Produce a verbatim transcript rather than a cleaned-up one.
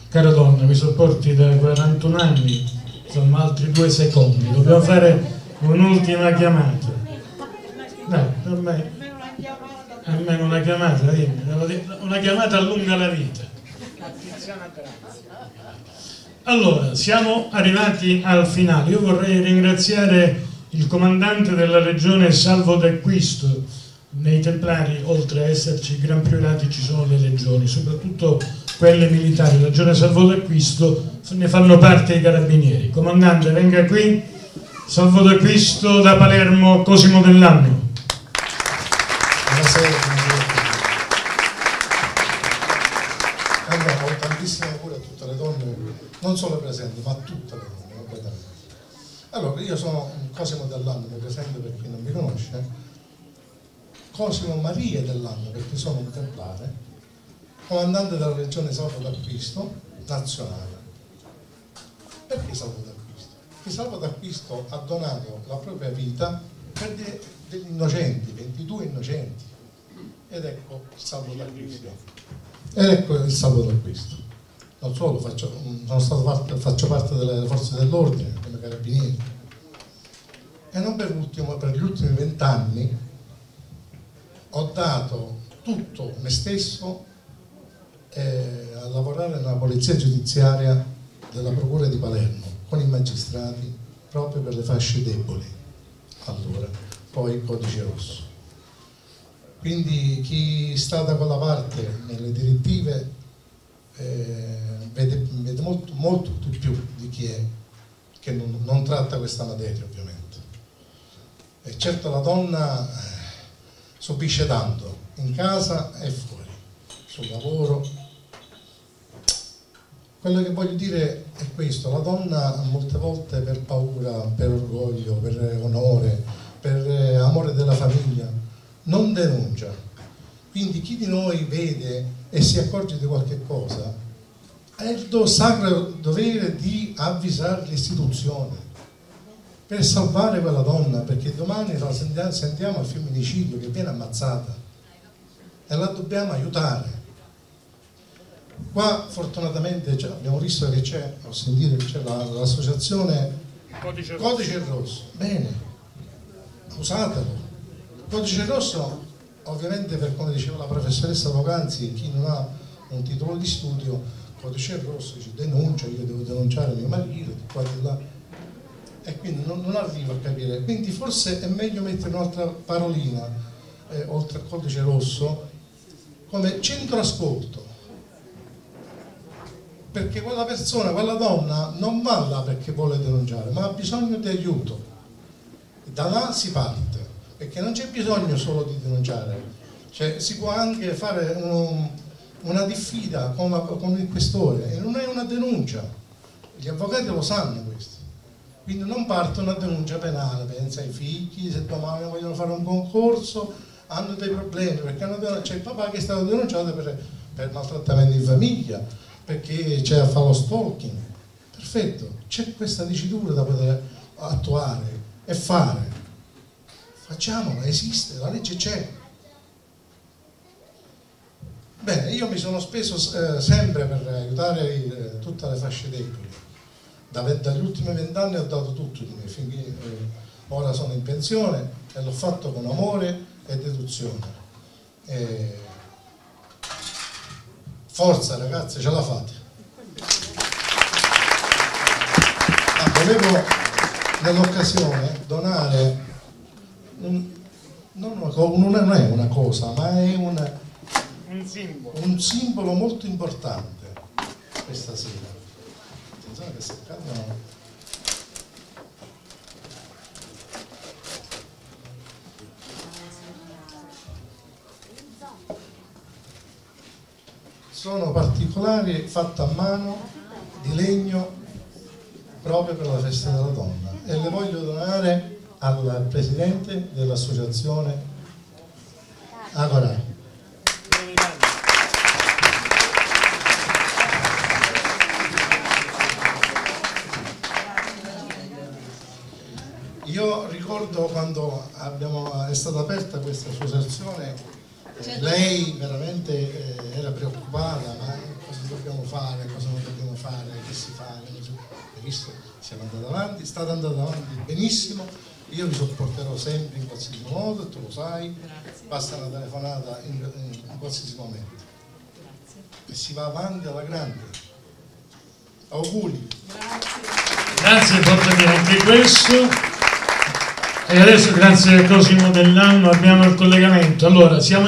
cara donna, mi sopporti da quarantuno anni, insomma altri due secondi, dobbiamo fare un'ultima chiamata. Dai, per me, almeno una chiamata, una chiamata allunga la vita. Allora, siamo arrivati al finale. Io vorrei ringraziare il comandante della regione Salvo D'Acquisto. Nei Templari, oltre a esserci gran priorati, ci sono le legioni, soprattutto quelle militari. La regione Salvo D'Acquisto, ne fanno parte i carabinieri. Comandante, venga qui. Salvo D'Acquisto da Palermo, Cosimo Dell'Anno. Buonasera. Allora, ho tantissime cure a tutte le donne, non solo presenti, ma a tutte le donne, completamente. Allora, io sono Cosimo Dell'Anno, mi presento per chi non mi conosce. Cosimo Maria Dell'Anno, perché sono un templare, comandante della regione Salvo D'Acquisto nazionale. Perché Salvo D'Acquisto? Perché Salvo D'Acquisto ha donato la propria vita per de degli innocenti, ventidue innocenti, ed ecco il Salvo D'Acquisto. Ed ecco il Salvo D'Acquisto. Non solo, faccio, sono stato parte, faccio parte delle forze dell'ordine come carabinieri, e non per ultimo, per gli ultimi vent'anni ho dato tutto me stesso eh, a lavorare nella polizia giudiziaria della procura di Palermo con i magistrati proprio per le fasce deboli, allora, poi il codice rosso. Quindi chi sta da quella parte nelle direttive eh, vede, vede molto, molto di più di chi è che non, non tratta questa materia, ovviamente. E certo la donna subisce tanto in casa e fuori, sul lavoro. Quello che voglio dire è questo: la donna molte volte per paura, per orgoglio, per onore, per amore della famiglia non denuncia. Quindi chi di noi vede e si accorge di qualche cosa ha il sacro dovere di avvisare l'istituzione per salvare quella donna, perché domani la sentiamo, sentiamo il femminicidio che viene ammazzata e la dobbiamo aiutare. Qua fortunatamente abbiamo visto che c'è, ho sentito che c'è l'associazione Codice, Codice Rosso, bene, usatelo. Codice Rosso ovviamente, per come diceva la professoressa Poc'anzi, chi non ha un titolo di studio, Codice Rosso ci denuncia, io devo denunciare mio marito, di qua di là, e quindi non, non arrivo a capire. Quindi forse è meglio mettere un'altra parolina eh, oltre al codice rosso come centro ascolto, perché quella persona, quella donna non va là perché vuole denunciare, ma ha bisogno di aiuto. Da là si parte, perché non c'è bisogno solo di denunciare, cioè, si può anche fare un, una diffida con, la, con il questore, e non è una denuncia, gli avvocati lo sanno questo. Quindi non parte una denuncia penale, pensa ai figli, se domani vogliono fare un concorso, hanno dei problemi, perché c'è il papà che è stato denunciato per, per maltrattamento in famiglia, perché c'è a fare lo stalking. Perfetto, c'è questa dicitura da poter attuare e fare. Facciamola, esiste, la legge c'è. Bene, io mi sono speso eh, sempre per aiutare eh, tutte le fasce deboli. Da, dagli ultimi vent'anni ho dato tutto di me, finché eh, ora sono in pensione, e l'ho fatto con amore e deduzione. E... forza ragazzi, ce la fate. Ah, volevo nell'occasione donare un, non, una, non è una cosa, ma è una, un simbolo. un simbolo molto importante questa sera. Che se cadono. Sono particolari, fatte a mano, di legno, proprio per la festa della donna, e le voglio donare al presidente dell'associazione Agora. Io ricordo quando abbiamo, è stata aperta questa associazione, eh, lei veramente eh, era preoccupata, ma cosa dobbiamo fare, cosa non dobbiamo visto, siamo andati avanti, state andando avanti benissimo, io vi sopporterò sempre in qualsiasi modo, tu lo sai. Grazie. Basta una telefonata in, in, in qualsiasi momento. Grazie. E si va avanti alla grande. Auguri. Grazie, grazie, portami anche questo. E adesso grazie a Cosimo Dell'Anno abbiamo il collegamento. Allora, siamo